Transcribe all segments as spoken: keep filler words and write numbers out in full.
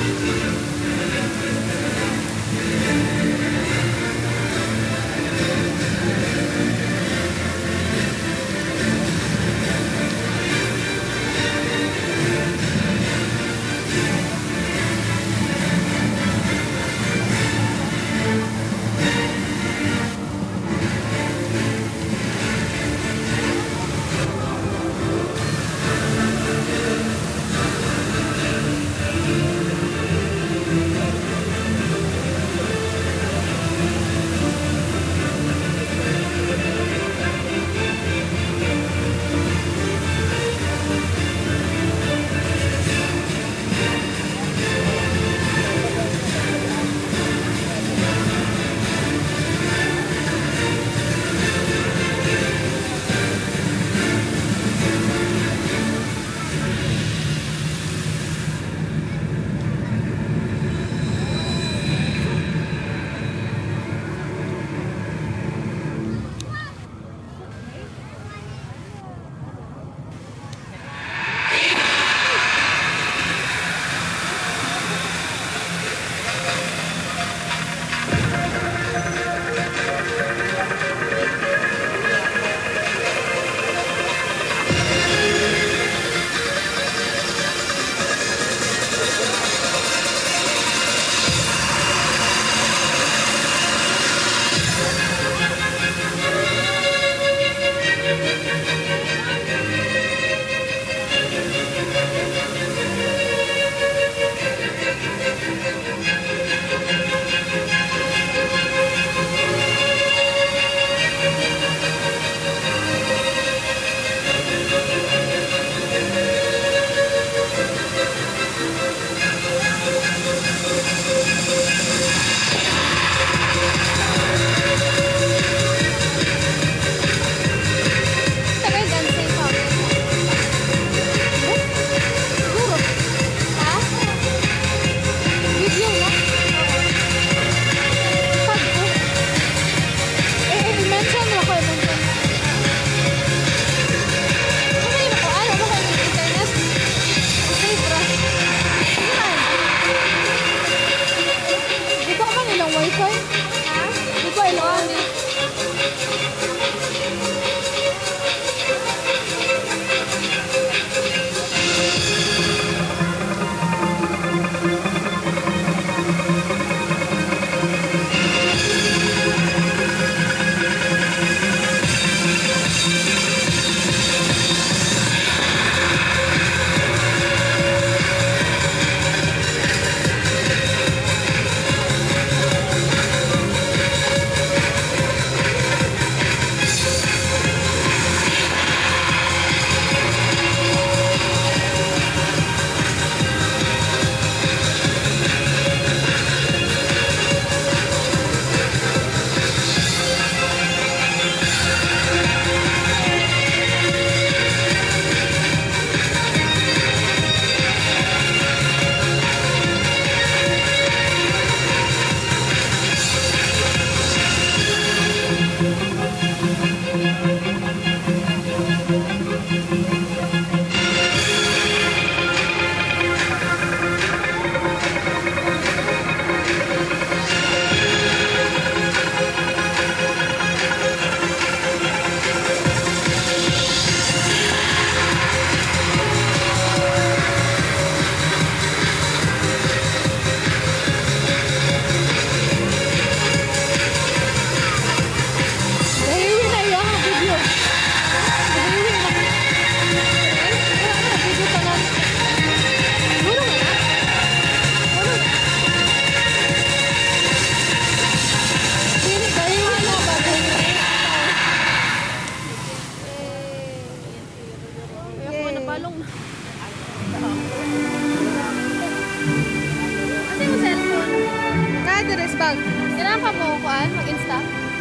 bag. Kailangan ka mo kuan mag-insta.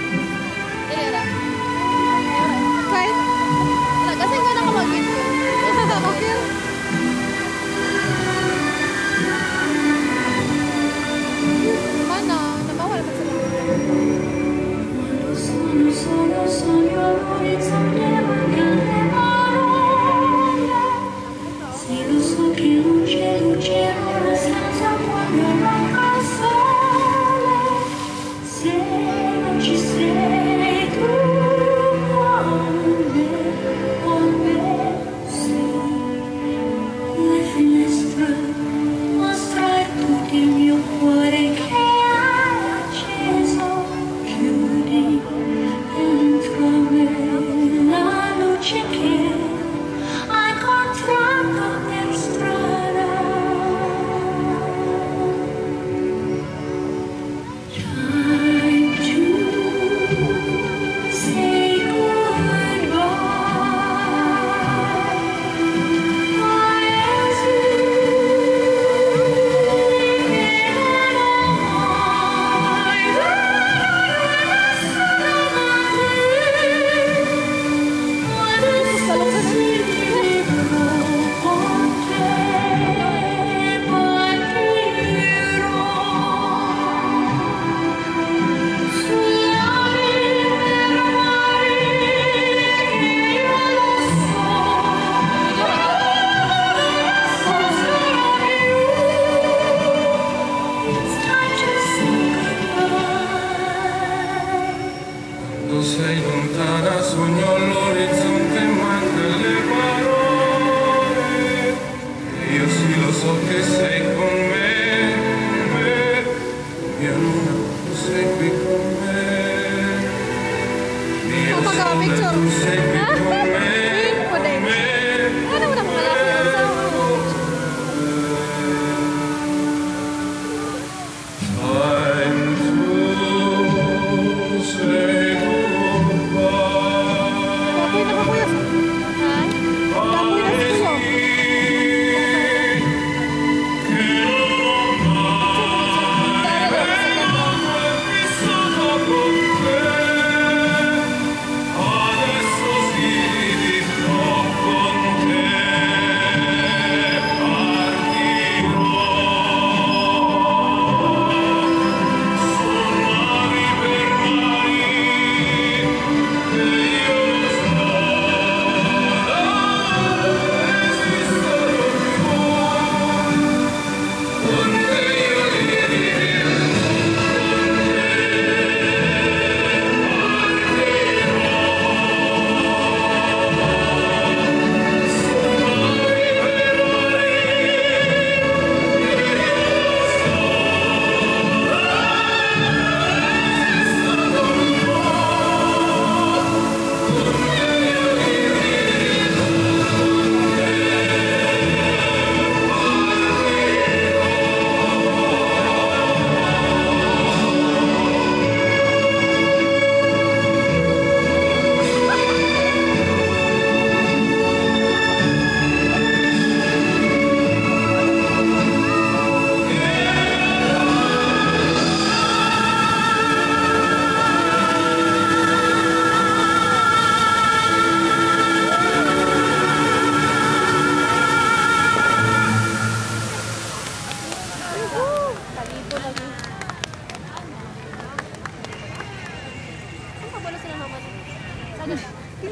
Ilera. Kay? Wala kasi ko na ka mag-insta. Okay. Mana, nabawal pa sila. Solo, solo, solo, l'orizzonte manca le parole. Se lo so che luce, luce, una stanza vuota.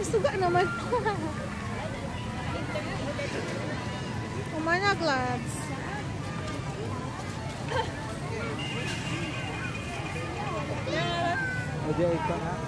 suga naman. Umana glads. Aja ikan ha.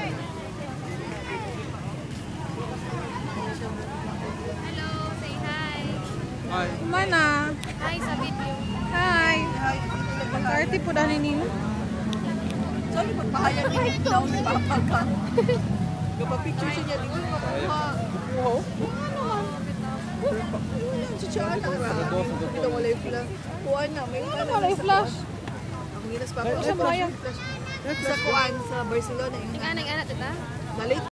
Hello, say hi. Hi. Umana. Hi sa video. Hi. Mag-arty po dahil ninyo. Sorry, magpahayag yung daw ni Papa ka. Kapag-picture siya niya, di ko makakuha. Wow. Ano naman? Wala, siya na. Ito wala yung flash. Kuhaan na, may Ano wala yung flash? Ang ginas pa Ano siya ba yan? Sa kuhaan sa Barcelona. Nga nag-anak kita? Nalit